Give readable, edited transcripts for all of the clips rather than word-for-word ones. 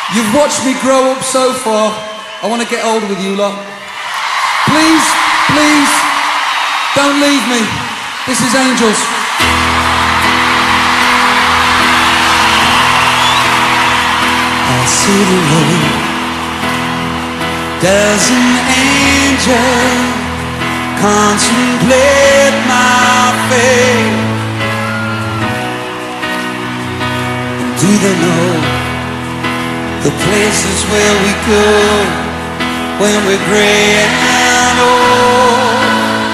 You've watched me grow up so far. I want to get older with you lot. Please, please, don't leave me. This is Angels. I see the road. Does an angel contemplate my fate? Do they know the places where we go when we're gray and old?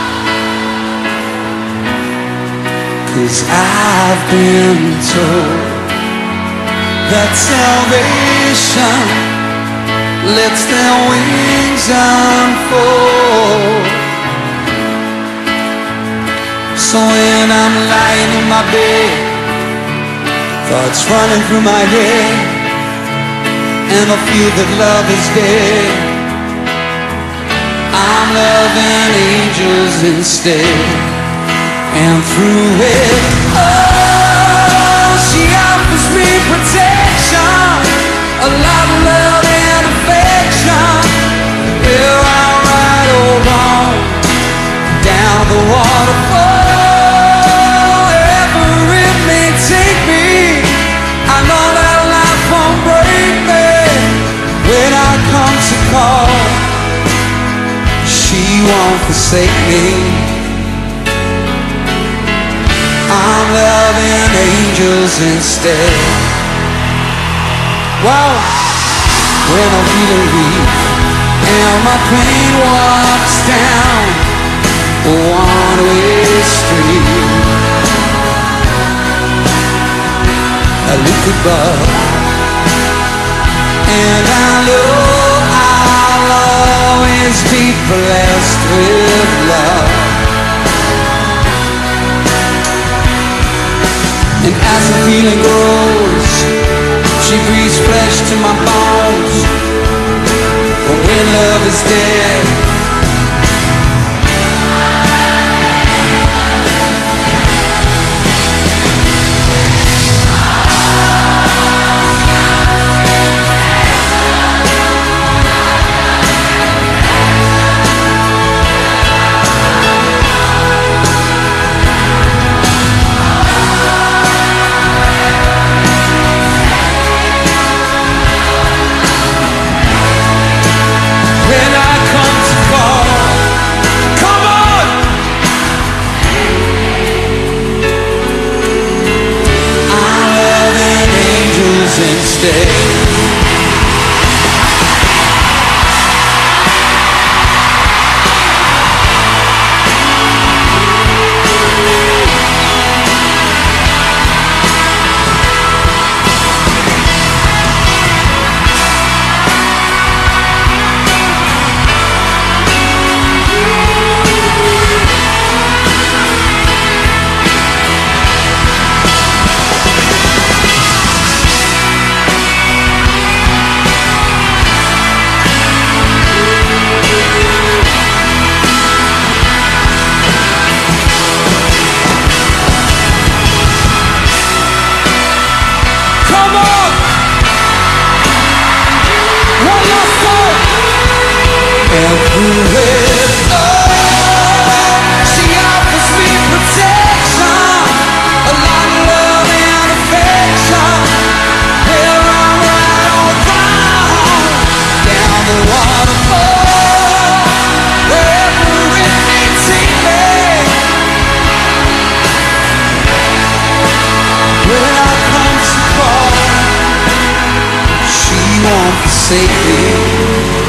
'Cause I've been told that salvation lets their wings unfold. So when I'm lying in my bed, thoughts running through my head, and I feel that love is dead, I'm loving angels instead. And through it, oh, she offers me protection, a lot of love and affection. Where I ride or wrong, down the waterfall, wherever it may take me, I know that life won't break me. When I come to call, she won't forsake me. I'm loving angels instead. Wow. When I'm feeling weak and my pain walks down a one-way street, I look above and I know I'll always be blessed with love. And as the feeling grows, she breathes flesh to my bones. But when love is dead, instead. And through it all, she offers me protection, a lot of love and affection. Where I ride or drown, down the waterfall, wherever it may take me. When I come to call, she won't forsake me.